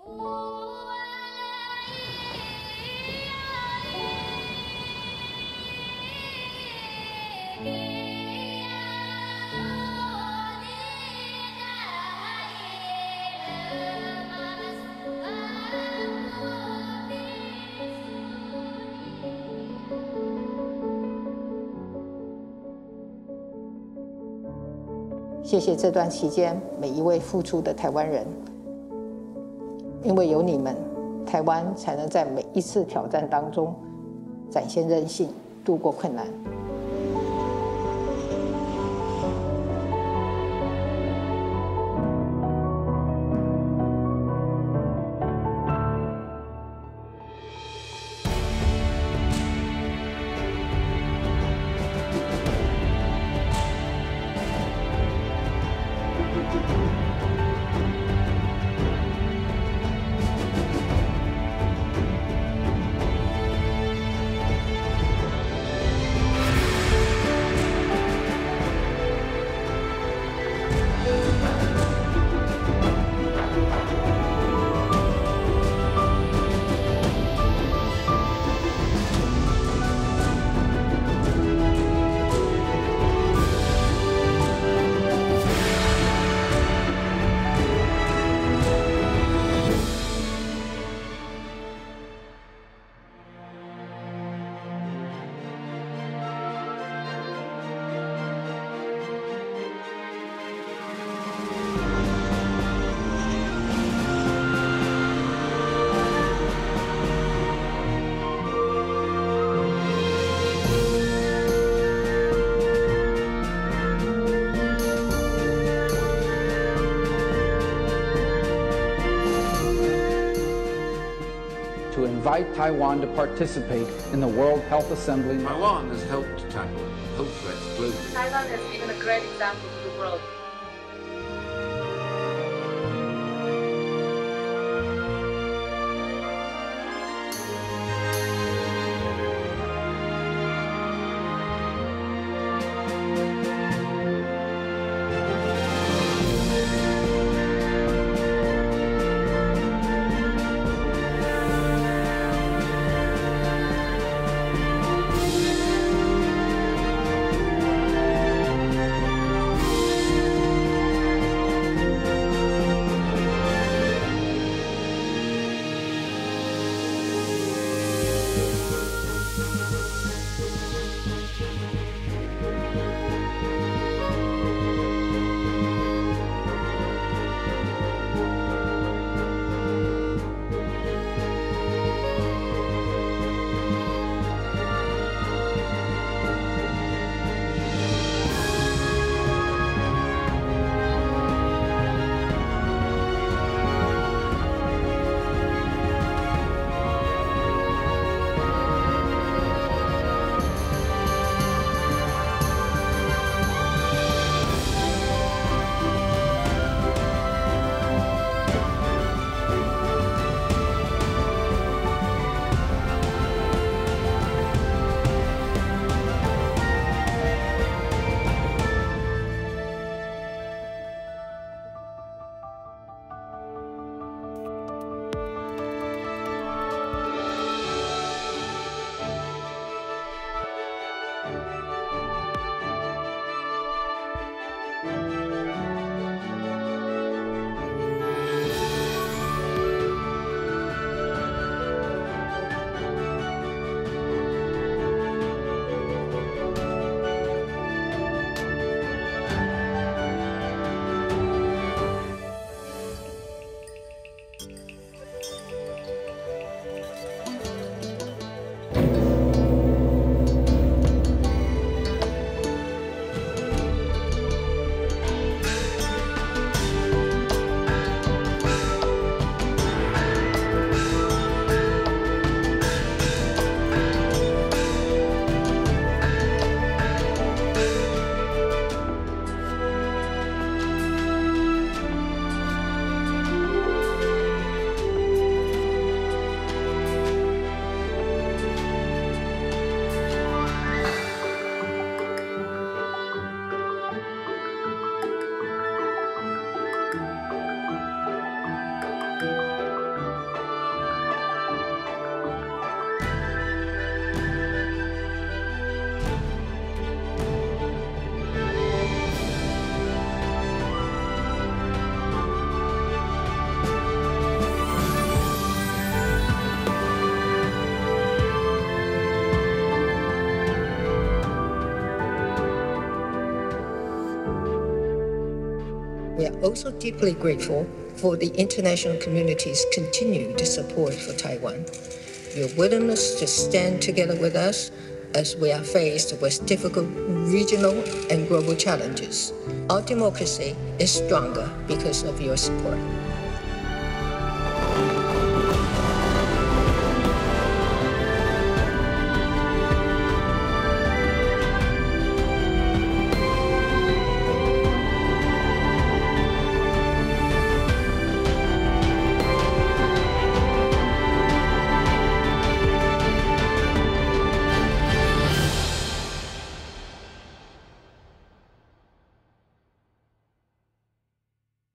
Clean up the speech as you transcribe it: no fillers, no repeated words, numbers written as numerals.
谢谢这段期间每一位付出的台湾人，因为有你们，台湾才能在每一次挑战当中展现韧性，度过困难。 To invite Taiwan to participate in the World Health Assembly. Taiwan has helped to tackle health threats globally. Taiwan has given a great example to the world. are also deeply grateful for the international community's continued support for Taiwan. Your willingness to stand together with us as we are faced with difficult regional and global challenges. Our democracy is stronger because of your support.